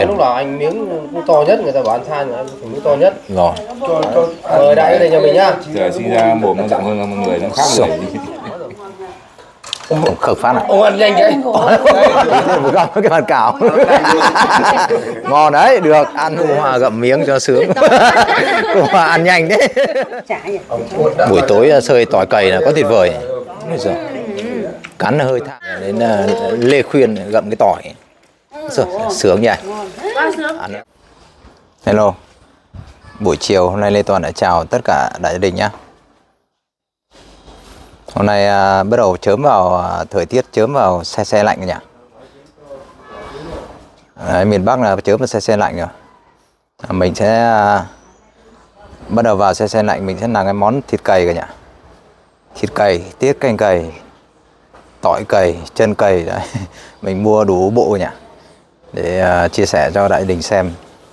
quyền. Lúc nào anh miếng cũng to nhất, người ta bảo ăn than anh phải miếng to nhất. Rồi. Mời đại đây nhà mình nhá. Giờ sinh ra mồm nó rộng hơn mọi người, nó khác người. Ông khởi phát à? Ông ăn nhanh vậy. Vừa gặp cái bàn cào. Ngon đấy, được. Ăn cô Hòa gặm miếng cho sướng. Cô Hòa ăn nhanh đấy. Buổi tối sơi tỏi cầy là có tuyệt vời. Cắn hơi thả đến Lê Khuyên gặm cái tỏi. Sướng nhỉ. Hello. Buổi chiều hôm nay Lê Toàn đã chào tất cả đại gia đình nhá. Hôm nay bắt đầu chớm vào thời tiết chớm vào se lạnh rồi nhỉ. Đấy, miền Bắc là chớm vào se lạnh rồi. Mình sẽ bắt đầu vào se lạnh, mình sẽ làm cái món thịt cầy cả nhỉ. Thịt cầy, tiết canh cầy, tỏi cầy, chân cầy đấy. Mình mua đủ bộ nhỉ. Để chia sẻ cho đại đình xem.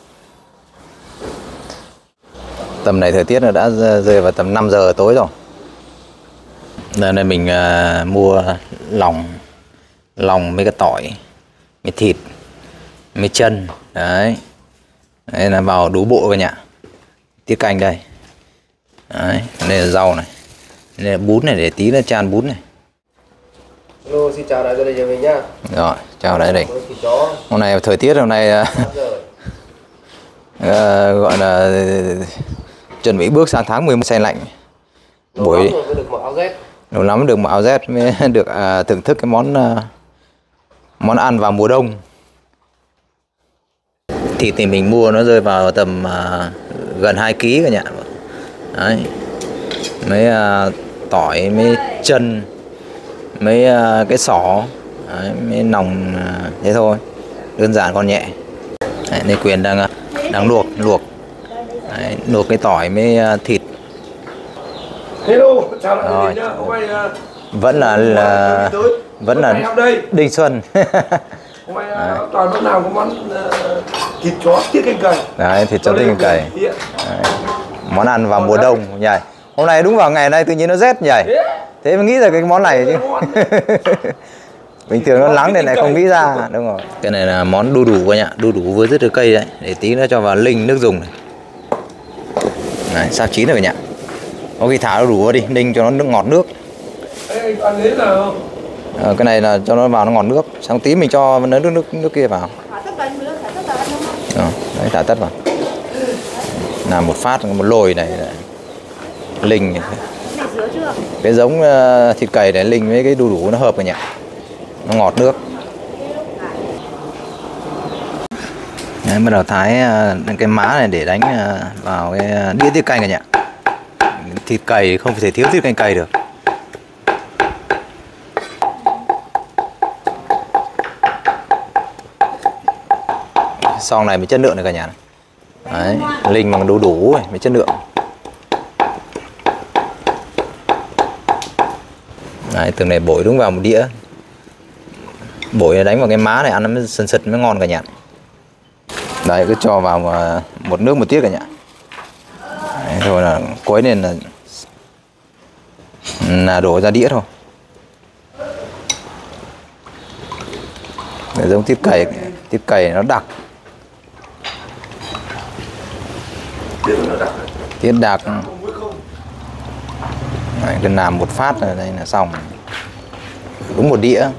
Tầm này thời tiết nó đã rơi vào tầm 5 giờ tối rồi. Nên mình mua lòng mấy cái tỏi, mấy thịt, mấy chân. Đấy. Đây là vào đủ bộ cả nhà. Tiết canh đây. Đấy. Đây là rau này. Đây là bún này, để tí nữa chan bún này. Hello, xin chào đại gia đình nhà mình nhá. Rồi, chào đại đình. Hôm nay thời tiết hôm nay gọi là chuẩn bị bước sang tháng 11 se lạnh. Buổi lâu lắm được mặc áo Z mới được thưởng thức cái món ăn vào mùa đông. Thịt thì mình mua nó rơi vào tầm gần 2 kg cả nhà. Đấy. Mấy tỏi, mấy chân, mấy cái sỏ, đấy, mấy nòng thế thôi. Đơn giản còn nhẹ. Đấy, Lê Quyền đang luộc. Đấy, luộc cái tỏi mấy thịt. Hello, chào đại gia đình nhá. Hôm nay vẫn là Đinh Xuân. hôm nay Toàn vẫn làm có món thịt chó tiết canh cầy. Đấy, thịt chó tiết canh cầy. Món ăn vào mùa đông nhỉ. Hôm nay đúng vào ngày nay tự nhiên nó rét nhỉ. Thế mới nghĩ ra cái món này chứ. Bình thường nó nắng này không nghĩ ra, đúng rồi. Cái này là món đu đủ các nhá, đu đủ với rất là cây đấy, để tí nữa cho vào linh nước dùng này. Này, sao chín rồi nhỉ? Có khi thả đu đủ vào đi, ninh cho nó ngọt nước. Cái này là cho nó vào nó ngọt nước, xong tí mình cho nước kia vào. Đấy, thả tất vào. Làm một phát một lồi này, linh này. Cái giống thịt cầy này linh với cái đu đủ nó hợp rồi nhỉ. Nó ngọt nước. Đấy, bắt đầu thái cái má này để đánh vào cái đĩa tiết canh rồi nhỉ. Thịt cầy không thể thiếu tiết canh cầy được. Xong này mới chất lượng này cả nhà này. Đấy, linh bằng đu đủ này mới chất lượng. Đấy, từng này bổi đúng vào một đĩa. Bổi đánh vào cái má này ăn nó mới sần sật mới ngon cả nhà. Đấy, cứ cho vào một nước một tiết cả nhà. Đấy, rồi là quấy lên là đổ ra đĩa thôi. Để giống tiết cầy nó đặc. Tiết đặc. Đấy, cứ làm một phát ở đây là xong. Đúng một đĩa.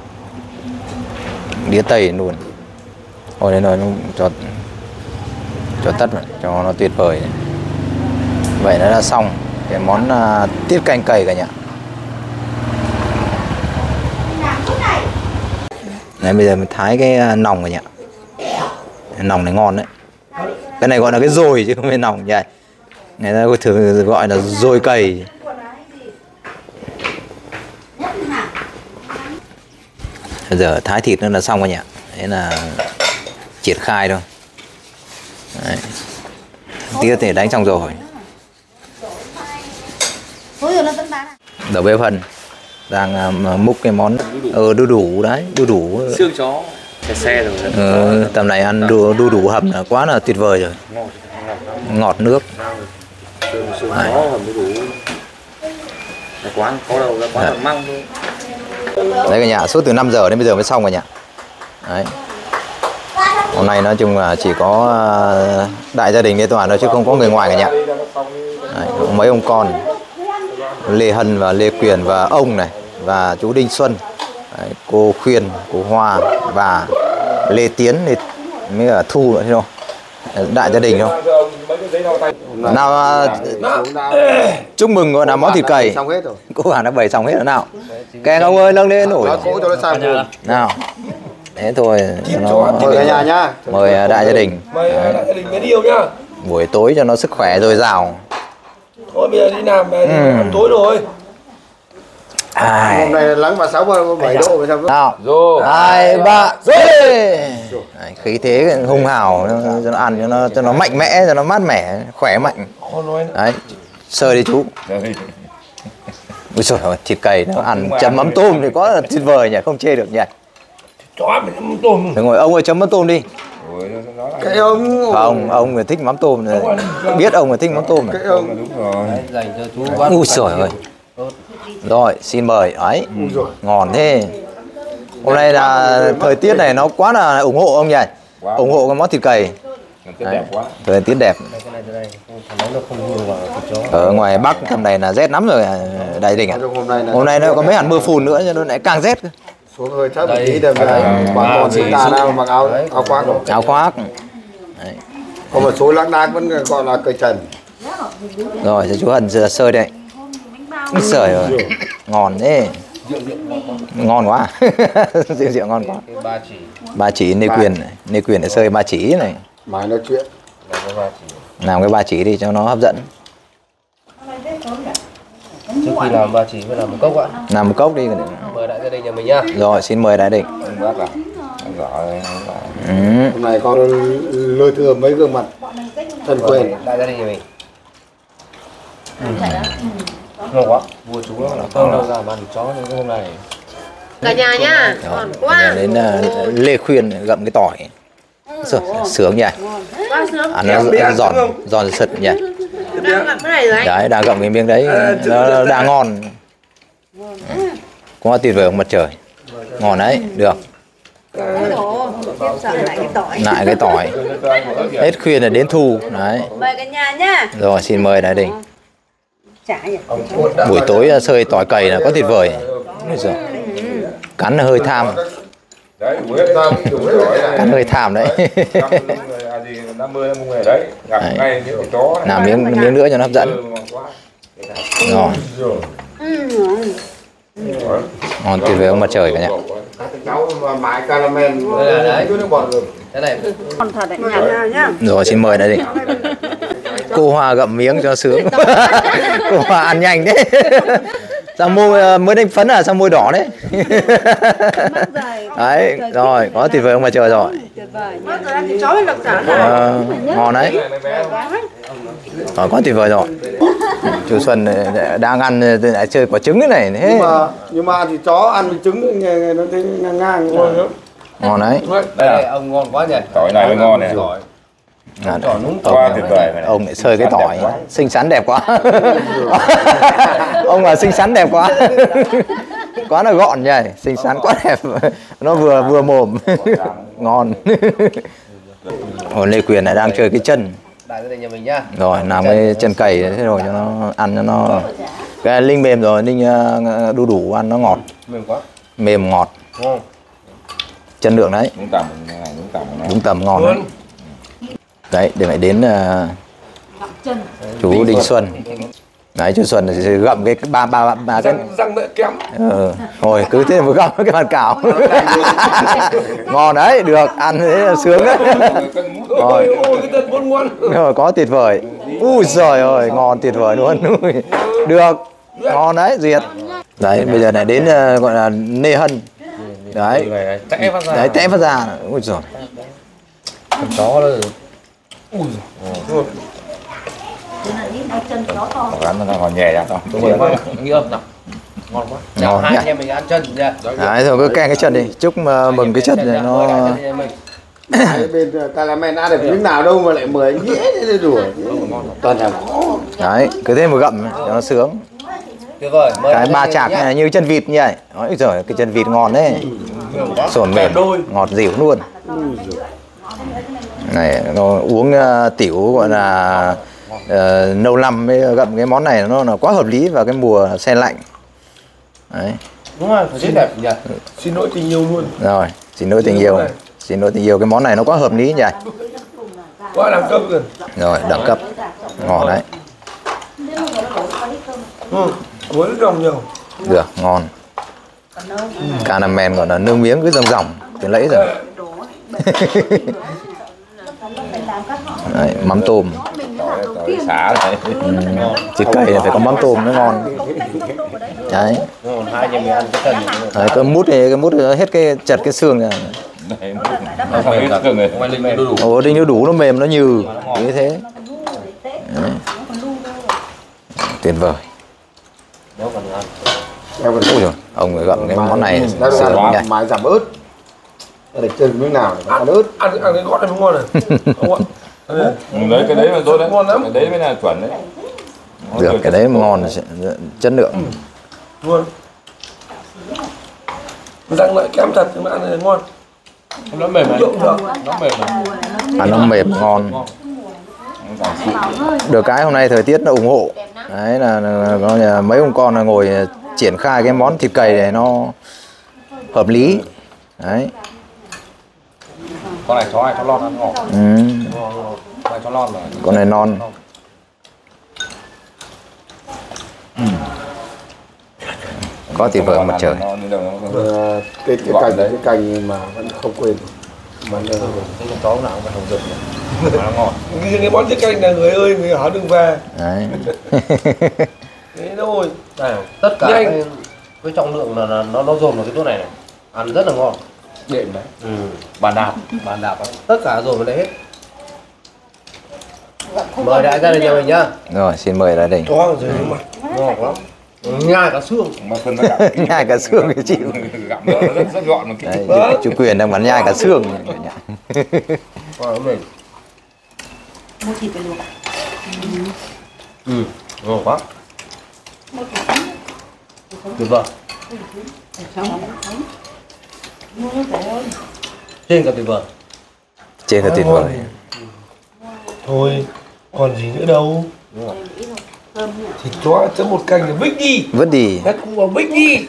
Đĩa tây luôn. Thôi đây rồi cho tất vào, cho nó tuyệt vời. Vậy nó là xong cái món tiết canh cầy cả nhà. Đấy, bây giờ mình thái cái nòng rồi nhỉ. Nòng này ngon đấy. Cái này gọi là cái dồi chứ không phải nòng nhỉ. Người ta thường gọi là dồi cầy. Bây giờ thái thịt nữa là xong rồi nhỉ. Đấy là triển khai thôi. Đấy. Tí thì đánh xong rồi. Đầu bếp Hân đang múc cái món đu đủ đấy, đu đủ Xương chó xe rồi. Tầm này ăn đu đủ hầm là quá là tuyệt vời rồi. Ngọt nước. Xương chó hầm đu đủ. Quán có đâu ra quán măng thôi. Đấy cả nhà, suốt từ 5 giờ đến bây giờ mới xong rồi nhỉ. Đấy. Hôm nay nói chung là chỉ có đại gia đình Lê Toàn thôi chứ không có người ngoài cả nhà. Đấy, mấy ông con Lê Hân và Lê Quyền và ông này và chú Đinh Xuân. Đấy, cô Khuyên, cô Hoa và Lê Tiến mới cả Thu nữa thôi. Đại gia đình không? Nào chúc mừng gọi là món thịt cầy. Xong hết rồi. Cô Hà đã bày xong hết rồi nào. Kèn ông ơi nâng lên nổi. Cố cho nó sang buồn. Nào. Thế thôi nó Mời cả nhà nhá. mời đại gia đình. Mời đại gia đình mấy điều nhá. Buổi tối cho nó sức khỏe dồi dào. Thôi bây giờ đi làm ăn tối rồi. Hôm nay nắng vào 6-7 độ vậy sao? Nào. Rồi. 2, 3, khí thế hung hào cho nó ăn cho nó mạnh mẽ, cho nó mát mẻ, khỏe mạnh. Đấy. Sơi đi chú. Ui trời ơi, thịt cầy nó ăn chấm mắm tôm thì có là tuyệt vời nhỉ, không chê được nhỉ. Chó mình mắm tôm. Đúng rồi, ông ơi chấm mắm tôm đi. Cái ông Người thích mắm tôm này. Biết ông người thích mắm tôm này. cái ông Đúng rồi. Dành cho chú bác. Ui trời ơi. Rồi, xin mời. Ấy. Ngon thế. Hôm nay là thời tiết này nó quá là ủng hộ ông nhỉ. Ủng hộ cái món thịt cầy. Đẹp quá. Thời tiết đẹp. Cái này nó không vừa vào thịt chó. Ở ngoài Bắc tầm này là rét lắm rồi đại đình ạ. Hôm nay nó có mấy hạt mưa phùn nữa cho nó lại càng rét. xuống hơi thấp một tí để mà bà con chúng ta nào mặc áo khoác không? Áo khoác. Đấy. Còn một số lác đác vẫn gọi là cởi trần. Rồi cho chú Hân sơi đây. Úi giời ơi. Ngon thế. Ngon quá. Rượu ngon quá. Ba chỉ Lê Quyền này. Lê Quyền để sơi ba chỉ này. Mãi nói chuyện. Làm cái ba chỉ đi cho nó hấp dẫn. Trước khi làm ba chỉ phải làm một cốc ạ. Làm một cốc đi. Mời đại gia đình nhà mình nhá. Rồi xin mời đại đình. Bác à. Giỏi. Hôm nay con lôi thừa mấy gương mặt thân quen. Đại gia đình nhà mình. Ngon quá. Vua chú nó là không đâu ra mà ăn chó như hôm nay. Cả nhà nhá, ngon quá. Đến Lê Khuyên gặm cái tỏi. Rồi, sướng nhỉ. Quá sướng. Ăn nó giòn sật nhỉ. Đang gặm cái này rồi anh. Đấy, đang gặm cái miếng đấy, nó đang ngon. Quá tuyệt vời mặt trời. Ngon đấy, được. Lại cái tỏi. Hết Khuyên là đến Thu. Đấy. Mời cả nhà nhá. Rồi, xin mời đại đình. Buổi tối sơi tỏi cầy là có tuyệt vời. Rồi. Cắn là hơi tham. Đấy, Cắn hơi tham đấy. 50 người đấy. Gặp ngay cái chó. Làm miếng nữa cho nó hấp dẫn. Rồi. Ngon tuyệt vời ông mặt trời cả nhà. Cháu mãi caramel. Đấy. Nước bọt rồi. Cái này Còn thật đấy nhà nhá. Rồi xin mời đại đình. Cô Hoa gặm miếng cho sướng. Cô Hoa ăn nhanh đấy. Sao môi mới đánh phấn à, sao môi đỏ đấy. Đấy, rồi, có tuyệt vời ông mặt trời rồi. Mất rồi ăn thịt chó với lộc xả. Ngon đấy. Rồi, quá tuyệt vời rồi. Chú Xuân đang ăn lại chơi quả trứng thế này thế. Nhưng mà thì chó ăn trứng nó thấy ngang. Ngon đấy. đây ông ngon quá nhỉ. Tỏi này mới ngon này. Ông, ông lại sơi cái tỏi xinh xắn đẹp quá. Ông là xinh xắn đẹp quá. Quá là gọn nhỉ, xinh xắn quá đẹp. Nó vừa mồm. Ngon. Hồi Lê Quyền lại đang chơi cái chân. Đại gia đình nhà mình nhá. Rồi làm cái chân cầy thế rồi cho nó ăn cho nó cái linh mềm rồi, linh đu đủ ăn nó ngọt. Mềm quá. Mềm ngọt. Ngon. Chân lượng đấy. Đúng tầm ngon đấy. Đấy, để lại đến chú Đinh Xuân. Đấy, chú Xuân thì gặm cái ba cái Răng mẹ kém. Thôi cứ thế mà gặm cái bàn cào. Ngon đấy, được, ăn thế là sướng đấy. Rồi. Ôi cái tên bốn ngon. Rồi, có tuyệt vời. Ui giời ơi, ngon tuyệt vời luôn. Được, ngon đấy, duyệt. Đấy, bây giờ lại đến gọi là Lê Hân. Đấy. Đấy, tẽ phát ra. Ui giời. Con chó đó. Gắn nó còn nhẹ ra thôi. Nghĩ âm nào. Ngon quá. Chào Ngon hai nhỉ? anh em mình ăn chân nha. Đấy, rồi cứ keng cái chân đi. Chúc mừng cái chân này nó... Bên caramel ăn được miếng nào đâu mà lại mời anh dễ thế đùa. Toàn là khó. Đấy, cứ thế mà gặm cho nó sướng. Tuyệt vời. Cái ba chạc này như chân vịt như vậy. Ôi giời, cái chân vịt ngon đấy. Sồn mềm, ngọt dịu luôn. Này nó uống tiểu gọi là nâu năm mới gặm cái món này nó quá hợp lý vào cái mùa se lạnh. Đấy. Đúng rồi, phải rất đẹp nhỉ. Xin lỗi tình yêu luôn. Rồi, xin lỗi tình yêu. Xin lỗi tình yêu, cái món này nó quá hợp lý nhỉ. Quá đẳng cấp rồi. Rồi, đẳng cấp. Ngon đấy. Muối nước đồng nhiều. Được, ngon. Caramel gọi là nước miếng cứ ròng ròng từ nãy rồi. Đấy, mắm tôm. Xả này. Thịt cầy này phải có mắm tôm nó ngon. Đấy. Ngon, hai anh em mình ăn cái cần. Đấy, cái mút hết cái chật cái xương này. Nó không biết thường này. Ngoài linh mềm đủ. Ồ, đinh nó đủ, nó mềm, nó nhừ. Như thế. Đấy. Tuyệt vời. Đó còn ăn. Ôi giời, ông ấy gặm cái món này Nó sướng nhỉ. mái giảm ớt. Để chơi miếng nào để ăn ớt. Ăn cái gót này mới ngon này. Không ạ. Đấy cái đấy mà tốt đấy. Ngon lắm. Cái đấy mới là chuẩn đấy. Được, cái đấy mà ngon, chất lượng. Luôn. Răng lại kém thật nhưng mà ăn này ngon. Nó mềm này. Dụng được. Nó mềm này. Ăn nó mềm, ngon. Được cái hôm nay thời tiết nó ủng hộ. Đấy là mấy ông con là ngồi triển khai cái món thịt cầy này nó hợp lý. Đấy. Con này chó này cho lon ăn ngọt. Con này cho lon rồi. Con này non. Có tuyệt vời mặt trời. Cái cành mà vẫn không quên. Mà Cái con chó nào cũng phải hồng rực. Mà nó ngọt. Cái món tiết canh là người ơi, người hảo đừng về. Đấy. Thế thôi. Này, tất cả cái trọng lượng là nó dồn vào cái chỗ này này. Ăn rất là ngon. Đệm đấy. Bàn đạp ấy. Tất cả dồn vào đây hết. Mời đại gia đình nhà mình nhá. Rồi, xin mời gia đình. Có rồi nhưng mà Ngon lắm. Nhai cả xương. Mà phân nó gặm. Nhai cả xương cái chịu. Gặm nó rất gọn một cái. Đấy, chú Quyền đang bắn nhai cả xương. Ngon mình. Mua thịt về luộc à? Ngon quá. Tuyệt vời. Trên cả tuyệt vời. Trên là tuyệt vời. thôi, còn gì nữa đâu. Thịt chó chấm một canh là vích đi. Vứt đi. Hết cũng vào vích đi.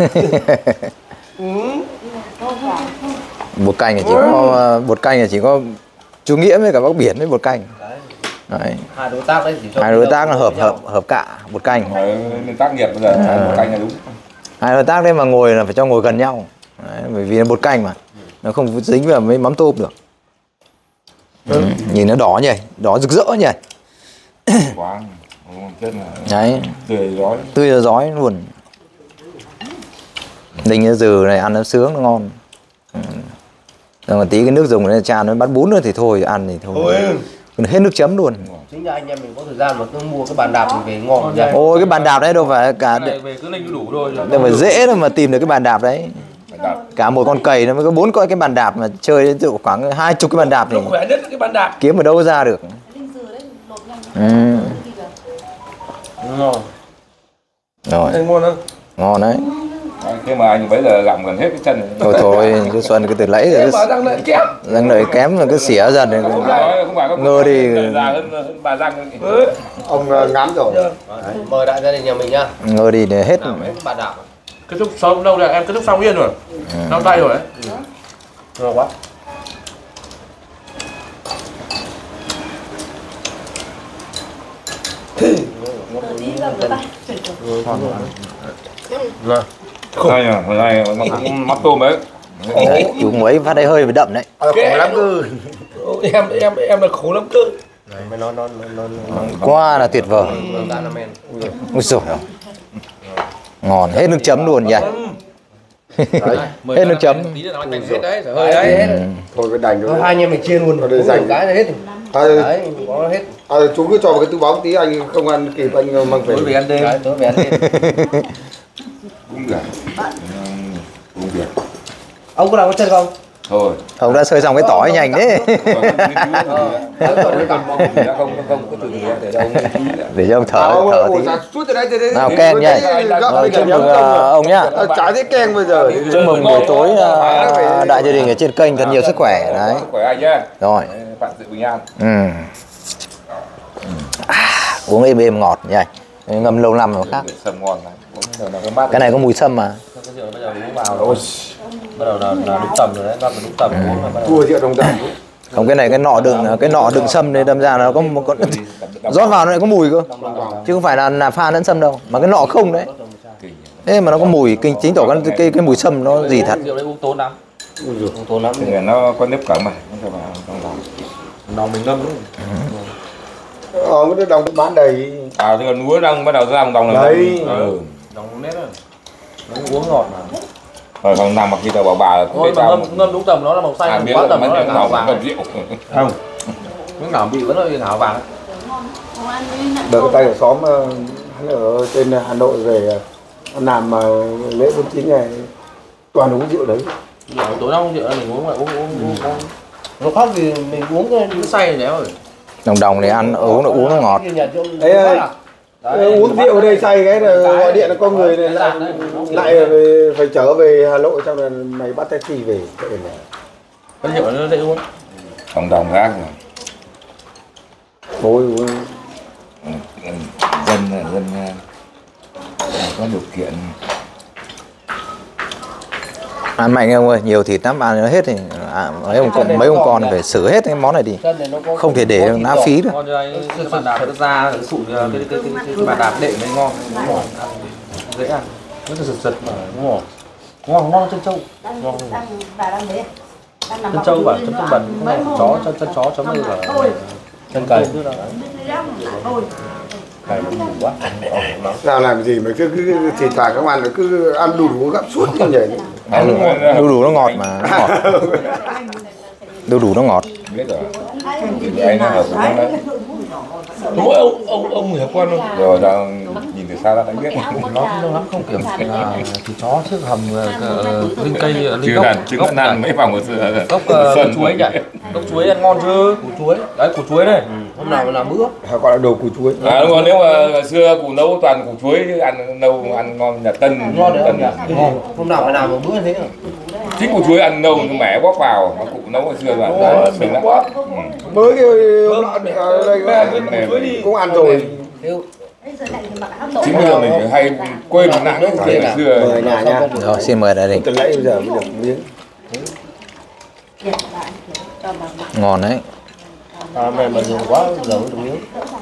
Bột canh là chỉ có chú Nghĩa với cả bác Biển với bột canh. Đấy. Hai đối tác đấy chỉ cho Hai đối tác là hợp cả bột canh. Nên tác nghiệp bây giờ một canh là đúng. Hai đối tác đấy mà ngồi là phải cho ngồi gần nhau. Đấy, bởi vì là bột canh mà nó không dính vào mấy mắm tôm được. Nhìn nó đỏ nhỉ, đỏ rực rỡ nhỉ. Quá. Rất là Đấy, tươi rói. tươi là rói luôn. Đinh cái dừ này ăn nó sướng, nó ngon. Rồi một tí cái nước dùng này chan nó bắt bún nữa thì thôi, ăn thì thôi. Hết nước chấm luôn. chính là anh em mình có thời gian mà cứ mua cái bàn đạp mình về ngon nhỉ. Ôi cái bàn đạp đấy đâu phải cả Về cứ linh đủ thôi. đâu phải dễ đâu mà tìm được cái bàn đạp đấy. Cả một con cầy nó mới có 4 cái bàn đạp mà chơi đến từ khoảng 20 cái bàn đạp thì Nó khỏe nhất là cái bàn đạp. kiếm ở đâu ra được. Ngon. Rồi, Anh ngon không? ngon đấy. Thế mà anh bây giờ gặm gần hết cái chân này. Thôi cứ Xuân cái từ lấy Thế rồi mà răng lại kém. răng lợi kém là cứ xỉa dần này. Không phải Ngơ đi. già hơn bà răng. Ông ngán rồi. Mời đại gia đình nhà mình nhá. Ngơ đi để hết. Nào mấy cái bàn đạp. Kết thúc xong đâu rồi, em kết thúc xong yên rồi. Đau tay rồi đấy. Ngon quá. Ngon. Đây nhỉ, hôm nay mắt tôm đấy. Đấy, chú muối phát đây hơi bị đậm đấy. Khổ lắm cơ. Em là khổ lắm cơ. Mày nó Quá là tuyệt vời. ramen. Ui dồi ôi. Ngon, hết nước chấm luôn nhỉ. Hết nước chấm. Tí nữa nó thành hết đấy, phải hơi đấy. Thôi cái đành Thôi thôi. hai anh em mình chia luôn. Để dành cái là hết. Đấy, có hết. Chú cứ cho vào cái túi bóng tí anh không ăn kịp anh mang về. Tối về ăn đêm. Đấy, tối về ăn đêm. Cũng được. Cũng được. Ông có làm cái chân không? Thôi. Ông đã sơi xong cái tỏi nhanh đấy. Không có từ gì để đâu. Để cho ông thở tí. Chút từ đây từ đây. Nào Ken nhá. Chúc mừng ông nhá. Chả thấy Ken bây giờ. Chúc mừng buổi tối đại gia đình ở trên kênh thật nhiều sức khỏe đấy. Khỏe anh nhé. Rồi, vạn sự bình an. Uống êm êm ngọt nhỉ, ngâm lâu năm rồi khác. Sâm ngon này, uống nó mát. Cái này có mùi sâm mà. Cái rượu bây giờ uống vào rồi. Bắt đầu là đúng tầm rồi đấy, ngâm đúng tầm uống là bắt đầu. Thua rượu đồng tầm. Không, cái này cái nọ đựng sâm này đâm ra là có một con rót vào nó lại có mùi cơ, chứ không phải là pha lẫn sâm đâu, mà cái nọ không đấy. Thế mà nó có mùi, chính tỏ cái mùi sâm nó gì thật. Rượu đấy uống tốn lắm. Uống tốn lắm. Thì nó có nếp cẩm mà, nó vào trong lòng. Lòng mình ngâm đấy. Cái đồng bán đầy. À thì còn núa đang bắt đầu ra một đồng là đấy. Đồng nét rồi. Nó uống ngọt mà. Rồi còn nằm mà khi tao bảo bà thôi mà ngâm đúng tầm nó là màu xanh, quá tầm nó là ngào vàng. Không. Miếng nào bị vẫn là ngào vàng. Đợt tay ở xóm hắn ở trên Hà Nội về làm lễ 49 ngày toàn uống rượu đấy. Tối nay uống rượu mình uống lại uống. Nó khác gì mình uống cái say này rồi. Đồng này ăn uống nó ngọt. Đấy, uống rượu ở đây say cái là gọi điện là có người này lại phải trở về Hà Nội, xong rồi mày bắt taxi về. Cái rượu nó dễ uống. Đồng khác rồi. Bôi dân có điều kiện. Ăn mạnh ông ơi, nhiều thịt lắm, ăn nó hết thì mấy ông con phải xử hết cái món này đi, không thể để lãng phí được. Ngon cho anh, bàn đạp nó ra sụn cái bàn đạp đệm này ngon, dễ ăn, nó giật mà ngon chân trâu, ngon. Chân trâu bảo chân bẩn, chó chân chó chấm như là chân cầy. Nào làm gì mà cứ thì toàn các bạn cứ ăn đủ gấp suốt như vậy. Đu đủ nó ngọt mà, nó ngọt. Đu đủ nó ngọt. Biết rồi. Anh nó hợp với nó đấy. Mỗi ông hiểu con không? Rồi ra nhìn từ xa ra đã biết. Nó không kiểu thịt chó trước hầm linh cây linh gốc ăn mấy vòng ở gốc chuối nhỉ? Gốc chuối ăn ngon chứ? Củ chuối. Đấy củ chuối này. Hôm nào mà làm bữa. Họ gọi là đồ củ chuối. Đúng rồi, nếu mà xưa cụ nấu toàn củ chuối chứ ăn nâu ăn ngon nhà Tân. Ngon đấy không? Ngon. Hôm nào phải làm một bữa thế nào? Chính củ chuối ăn nâu mẻ bóc vào, mà cụ nấu hồi xưa rồi. Đó, mình quá. Mới cái đây cũng ăn rồi. Chính bây giờ mình hay quên nặng cái ngày xưa. Mời nhà nha. Rồi, xin mời đại đình. Từ nãy bây giờ mới được miếng. Ngon đấy. Mà dùng quá giờ mới được miếng.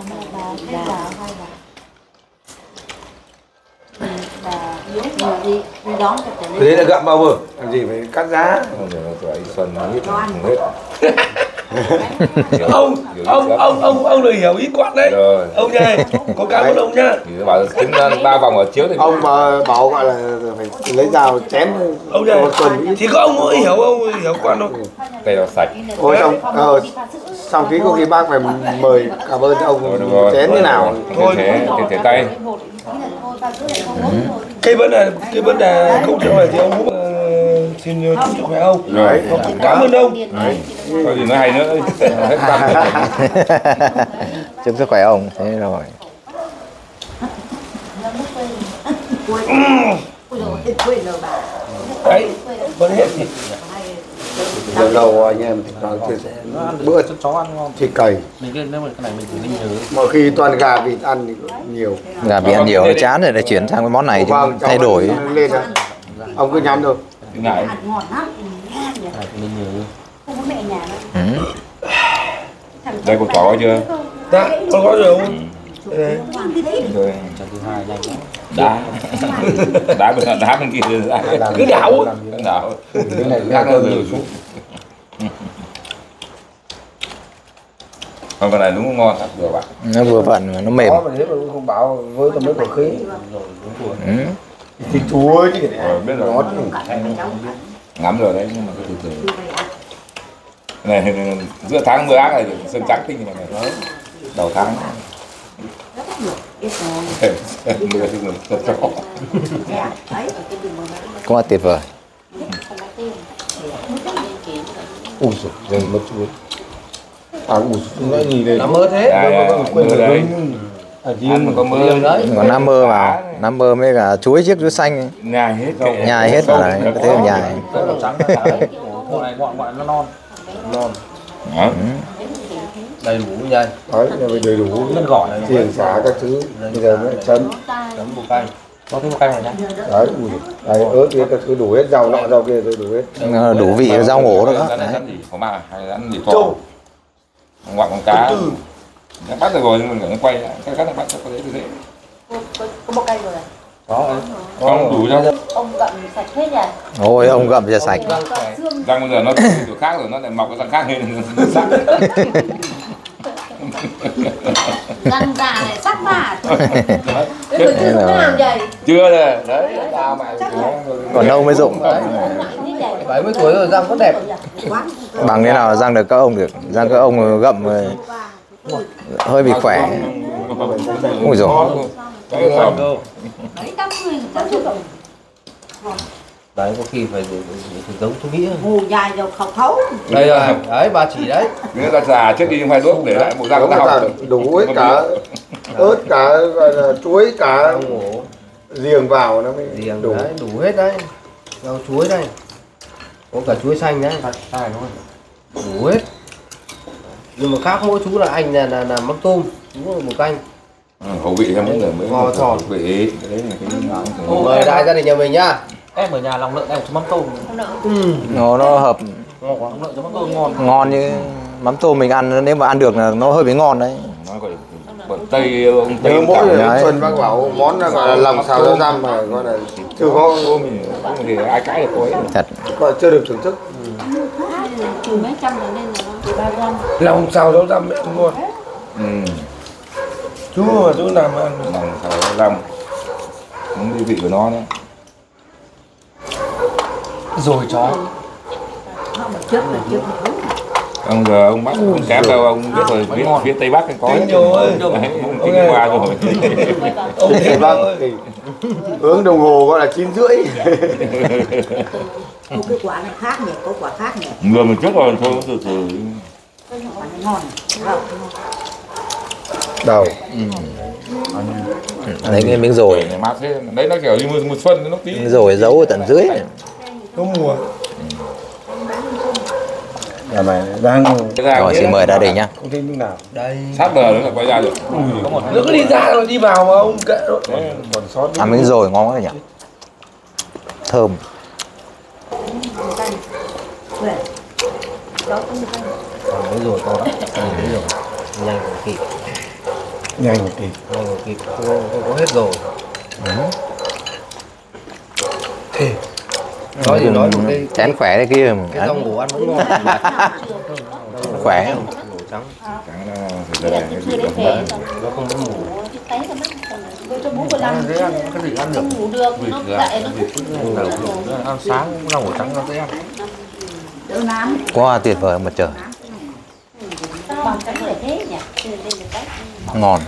Thế là gặm bao bờ, làm gì phải cắt giá. Xuân nó hết hết. Ông được hiểu ý quán đấy. Rồi. Ông nha, có cảm ơn ông nhá. Thì bảo tính 3 vòng ở chiếu thì Ông mà bảo gọi là phải lấy dao chém. Ông nha, chỉ có ông mới hiểu quán không? tay nó sạch. Ôi xong tí có khi bác phải mời cảm ơn ông chém thế nào. Thôi thế tay. Cái vấn đề không chịu này thì ông cũng xin chúc sức khỏe ông. Rồi. Cảm ơn ông. Thôi thì nói hay nữa. Hết tâm. Chúc sức khỏe ông. Thế rồi. Đấy, vẫn hết thịt. Lần đầu anh em thì nói chia sẻ bữa Chó ăn ngon. thịt cầy. Mình nếu mà cái này mình chỉ linh nhớ. Mọi khi toàn gà vịt ăn thì nhiều. Gà bị ăn nhiều nó chán rồi, để chuyển sang cái món này thì thay đổi. Lên rồi. Ông cứ nhắm thôi. Ngại. Ngọt lắm. Linh nhớ. Không có mẹ nhà đâu. Đây có chó chưa? Dạ, con có rồi không? Rồi. Trận thứ hai nhanh quá. Đá bên kia ra. Cứ đảo. Đảo. Cái này khác nó nhiều chút. Còn cái này đúng ngon thật vừa bạn. Nó vừa vặn mà nó mềm. Đó mà nếu mà không bảo với tầm nước của khí. Ừ. Thịt chuối chứ. Rồi biết rồi. Ngắm rồi đấy, nhưng mà cứ từ từ. Này giữa tháng mưa ác này sơn trắng tinh mà này. Đầu tháng. Mưa thì mình rất rõ. Cũng là tuyệt vời. Ui giời, dày mất chuối. Nói gì đây? Nó mơ thế. Mưa đấy. Ăn mà có mưa đấy. Còn nam mơ vào, nam mơ với cả chuối chiếc chuối xanh. Nhai hết. Nhai hết vào đấy, có thế là nhai. Màu trắng đấy. Màu này gọn nó non. Non. Đó. Đầy đủ như vậy. Đấy, nhà mình đầy đủ Rất gỏi. tiền xả các thứ. Bây giờ mới chấm. Chấm bột canh. Có cái bột canh này nhá. Đấy, đấy, ớt kia các thứ đủ hết, rau nọ rau kia đủ hết. Đủ vị rau ngổ nữa. Rắn gì có mà hay rắn gì to. Ngoại con cá. Nó bắt được rồi nhưng mình quay cái cắt nó bắt cho có dễ dễ. Có bột canh rồi à? Có. Không đủ đâu. Ông gặm sạch hết nhỉ? Ôi ông gặm cho sạch. Răng bây giờ nó kiểu khác rồi, nó lại mọc cái răng khác lên sắc. Răng già này sắc mà. Cái người chưa làm vậy. Chưa rồi, đấy, tao mày Còn đâu mới dụng. 70 tuổi rồi răng vẫn đẹp. Bằng thế nào răng được các ông được. Răng các ông gặm hơi bị khỏe. Ui dồi. Đấy có khi phải giống chú Nghĩa. Mù dài rồi khẩu thấu. Đây rồi, đấy bà chỉ đấy. nếu ta già trước đi phải đốt để lại bộ răng Đúng nó là học. đủ hết cả ớt, cả gọi là chuối, cả riềng vào nó mới Riềng đủ. đấy, đủ hết đấy. Rau chuối đây. Có cả chuối xanh đấy. Sai thôi. Đủ hết. Nhưng mà khác mỗi chú là anh là mắm tôm, chú là một canh. Khẩu vị theo mỗi người mới Ngò tròn. khẩu vị. Cái đấy là cái Mời đại gia đình nhà mình nhá. Em ở nhà lòng lợn em cho mắm tôm. Nó hợp Ngon quá, lòng lợn cho mắm tôm ngon. ngon như mắm tôm mình ăn, nếu mà ăn được là nó hơi bị ngon đấy. nó gọi bột tây ông tây Nhớ mỗi Đấy. Xuân bác bảo món là gọi là lòng xào rau răm mà gọi là chưa có thì ai cãi được cô ấy. Thật. gọi chưa được thưởng thức. Trừ mấy trăm là nên là 3 gram. Lòng xào rau răm ấy ngon. Chú mà chú làm ăn Lòng xào rau răm cũng đi vị của nó nữa. Rồi chó. Họ mà trước là trước. Ông giờ ông bắt không kém đâu, ông biết rồi, phía tây bắc có Kinh rồi. đấy, ông kinh qua rồi. ông Thì vâng, thì hướng đồng hồ gọi là 9:30. Một cái quả này khác nhỉ, có quả khác nhỉ. Người mình trước rồi thôi từ từ. Quả này ngon. Đầu. Lấy cái miếng rồi. Để mát thế, đấy nó kiểu như một phân nó tí. Miếng rồi giấu ở tận dưới. có mùa. Nhà mày đang Rồi xin mời gia đình nhá. không thấy lúc nào. Đây. Sát bờ nó là quay ra được. Có một Nó cứ đi ra rồi đi vào mà ông kệ rồi. Còn sót. Ăn miếng rồi ngon quá nhỉ. Thơm. Đấy rồi to lắm. Đấy rồi. Nhanh còn kịp. Nhanh một tí. Nhanh còn kịp. Có hết rồi. Thế Nói gì nói một cái Chén khỏe thế kia mà. cái rong bổ ăn vẫn ngon. Khỏe. Bổ trắng. Trắng là phải đây cái gì đó. Nó không có mủ. Cho bố của Lâm. Dễ ăn, cái gì ăn được. Không ngủ được, nó dậy nó Ăn sáng lòng bổ trắng nó dễ ăn. đỡ nám. Quá tuyệt vời mặt trời. Bằng cái để thế nhỉ. Ngon.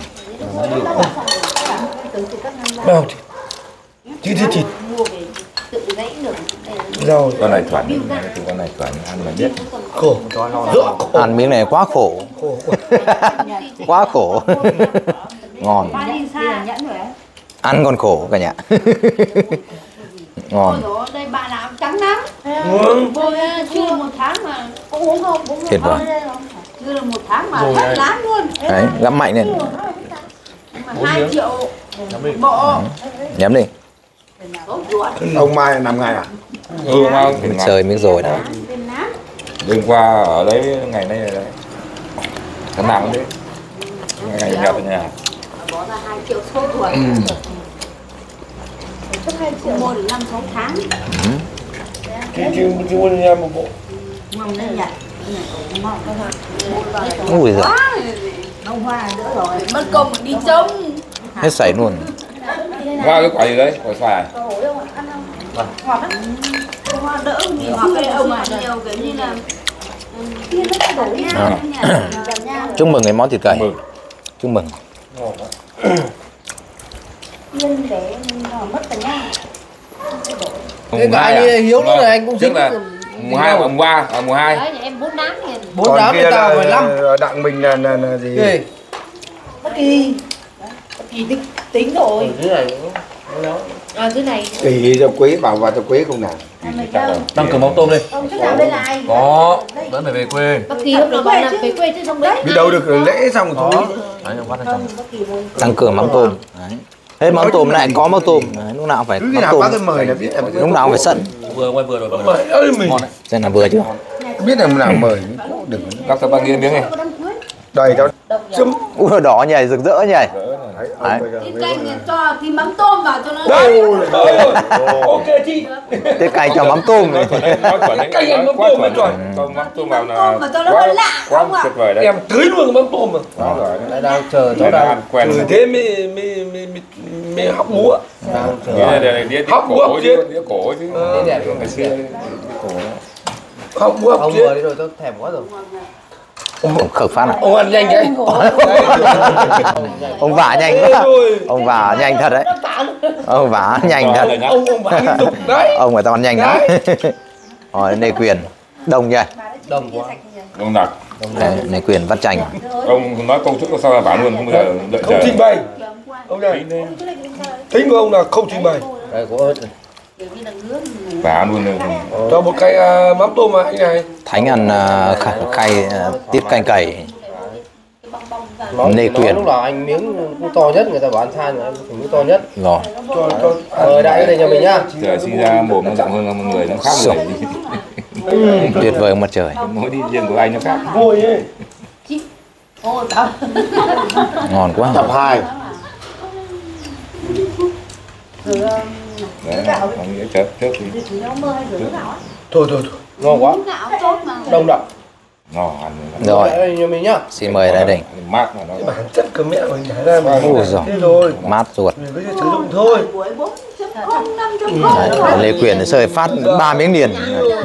bao thịt thịt Mua về tự lấy được. rau Con này chuẩn, con này chuẩn ăn là biết. khổ Cho nó rất khổ. Ăn miếng này quá khổ. Khổ. Quá khổ. Ngon. Ba đi xa nhẫn rồi đấy. Ăn còn khổ cả nhà. Ngon. Ôi đây bà làm trắng lắm. Uống. Bôi chưa 1 tháng mà có uống không? Uống Tuyệt vời. chưa được 1 tháng mà hết lá luôn. Đấy, gắm mạnh lên. Mà 2 triệu bộ. Nhắm đi. Có ruột. Ông Mai làm ngày à? Ngon. Mình chơi miếng rồi đó. Bên nám. Đêm qua ở đấy ngày nay đấy. Tháng nào cũng thế. Ngày nhập ở nhà. Bỏ ra 2 triệu số ruột. Chắc 2 triệu mua được 5-6 tháng. Chứ mua nhà một bộ. Ngon đấy nhỉ. Ngon quá. Ui giời. Nông hoa nữa rồi. Mất công đi trông. Hết sảy luôn. Qua cái quả gì đấy? Quả xoài. Ngọt lắm. Hoa đỡ vì ngọt cái ông mà nhiều kiểu như là tiên nó đổ nha. Chúc mừng cái món thịt cầy. Chúc mừng. Tiên để nó mất cả nha. Thế cả anh Hiếu nữa này anh cũng trước dính. là mùa 2 mùa 3 ở mùa 2. Đấy em 4 đám liền. 4 đám thì tao phải 5. Đặng mình là gì? Ghê. Bất kỳ tính rồi. Thế này À, cái này Kỳ cho quý bảo vào cho quý không nào. Tăng cường mắm tôm lên. Có, vẫn phải về quê. Bất kỳ lúc nào bạn làm về quê chứ không đấy. Biết đâu được lễ xong rồi thôi. Đấy, bắt ở trong. Tăng cường mắm tôm. Đấy. Thế mắm tôm lại có mắm tôm. Đấy, lúc nào phải Cứ mắm khi nào tôm. bác cái mời là biết là Lúc nào cũng phải sẵn. Vừa ngoài vừa rồi. Mời ơi mình. Ngon đấy. Xem là vừa chưa? biết là nào mời đừng Các tập bác miếng này. đầy cho chấm. Ui đỏ nhảy rực rỡ nhảy. Đấy. Tiết canh cho thì mắm tôm vào cho nó. Đấy. Ok chị. Tiết canh cho mắm tôm này. Nói chuẩn đấy. Canh ăn mắm Quá tôm mới chuẩn. chuẩn. Còn mắm tôm vào là Tôm mà cho nó hơi lạ quá không ạ? tuyệt vời đấy. Em tưới luôn cái mắm tôm mà. Quá giỏi đấy. Lại đang chờ cháu Để nó đang ăn quen. Rồi thế mới học múa. đang chờ. Đĩa này đĩa Hóc cổ muốc chứ, chứ. đĩa cổ chứ. Đĩa đẹp Ngày xưa đĩa cổ đó. Học múa học Ông chứ. vừa đi rồi tôi thèm quá rồi. Ông khởi phát này. Ông ăn nhanh đấy. Ông vả nhanh quá. Ông vả nhanh thật đấy. Ông vả nhanh thật. Ông bán liên tục đấy. Ông người ta ăn nhanh lắm. Rồi Lê Quyền đông nha. Đông quá. Đông đặc. Lê Quyền vắt chanh. Ông nói công thức sao là bán luôn, không bao giờ đợi Không trình bày. Ông này tính của ông là không trình bày. Đây có ớt này. bán luôn. Cho một cái mắm tôm mà anh này. Thánh ăn khay tiết canh cầy. Lê Quyền. Lúc nào anh miếng cũng to nhất, người ta bảo ăn than là miếng to nhất. Rồi. Cho Đại cái này nhà mình nhá. Giờ sinh ra mồm nó rộng hơn mọi người, nó khác người. Tuyệt vời ông mặt trời. Mỗi đi riêng của anh nó khác. vui ấy. Ngon quá. Tập 2. Đấy, không nghĩa chớp thì Thôi. Ngon quá. Đông đậm. ngon ăn Rồi. Đây nhà mình nhá. Xin mời gia đình. mát mà nó Bản chất của mẹ mình nhảy ra mình Ôi giời. thế rồi. Mát ruột. Mình cứ sử dụng thôi. Đấy, Lê Quyền sơi phát 3 miếng liền.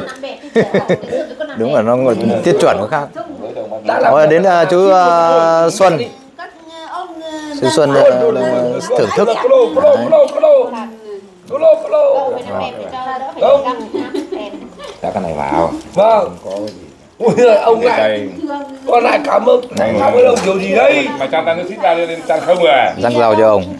Đúng là nó tiết chuẩn có khác. Rồi đến chú Xuân. Chú Xuân thưởng thức. đã cái này vào. Vâng. Có cái gì. Ui giời, ông Để lại tay. con lại cảm ơn ông kiểu gì đây? Mà cho tăng cái xít ra lên tăng không à? Răng rau cho ông.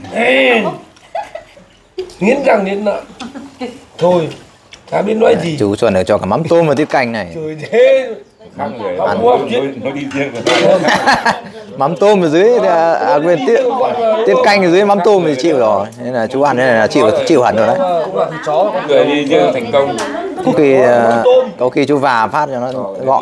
Nghiến răng nghiến lợi. Thôi, chả biết nói gì. Chú Xuân cho cả mắm tôm và tiết canh này. Trời thế. Khác người. Ăn. Nó đi riêng của nó. Mắm tôm ở dưới quên tiết canh ở dưới mắm tôm thì chịu rồi. Nên là chú ăn thế này là chịu hẳn rồi đấy. Cũng là thịt chó. Người đi riêng thành công. Có khi chú và phát cho nó gọn.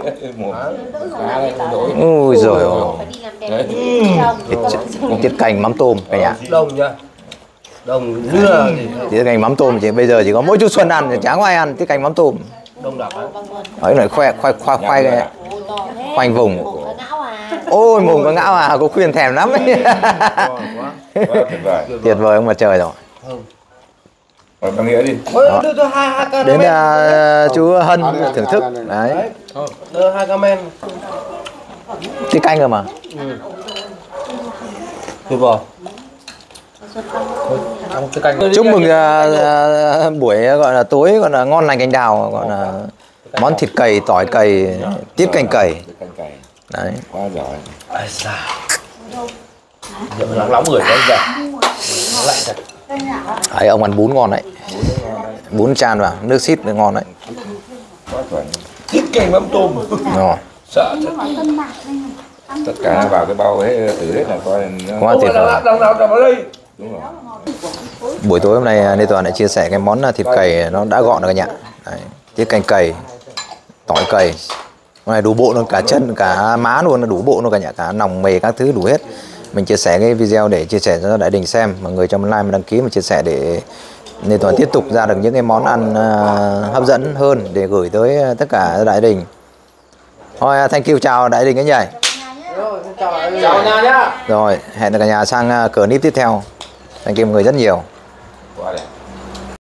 Ui giời ơi. Tiết canh mắm tôm cả nhà. Đông nhá. Đông dưa gì. Tiết canh mắm tôm chỉ bây giờ chỉ có mỗi chú Xuân ăn, chả có ai ăn tiết canh mắm tôm. Đông đặc đấy. Ấy này khoanh vùng. Ôi mồm có ngão à, có khuyên thèm lắm ấy. Tuyệt vời. Tuyệt vời ông mặt trời rồi. Rồi bằng nghĩa đi. Đưa hai cái Đến chú Hân thưởng thức. Đấy. Đưa 2 cái men. Tiết canh rồi mà. Tuyệt vời. Chúc mừng buổi gọi là tối gọi là ngon lành canh đào, gọi là món thịt cầy, tỏi cầy, tiết canh cầy. Canh cày. Đấy. Quá giỏi. Nóng lắm người đấy giờ. Đấy, ông ăn bún ngon đấy. Bún chan vào, nước xít ngon đấy. Quá chuẩn. Tiết canh mắm tôm. Rồi. Sợ thật. Tất cả vào cái bao hết từ hết là coi Quá tuyệt vời. Đồng nào vào đây. đúng rồi. Buổi tối hôm nay Lê Toàn lại chia sẻ cái món thịt cầy nó đã gọn rồi cả nhà. Đấy. Tiết canh cầy, tỏi cầy. Hôm nay đủ bộ luôn, cả chân, cả má luôn, đủ bộ luôn cả nhà, cả nòng mề các thứ đủ hết. Mình chia sẻ cái video để chia sẻ cho đại đình xem, mọi người trong like mà đăng ký mà chia sẻ để Lê Toàn tiếp tục ra được những cái món ăn hấp dẫn hơn để gửi tới tất cả đại đình. Thôi thank you, chào đại đình ấy nhỉ. Chào nhà nhá. Rồi hẹn gặp cả nhà sang clip tiếp theo. Thank you mọi người rất nhiều. Quá đẹp.